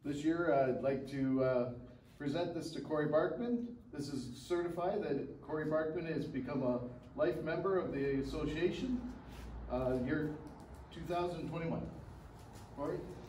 This year, I'd like to present this to Corey Barkman. This is certified that Corey Barkman has become a life member of the association, year 2021. Corey?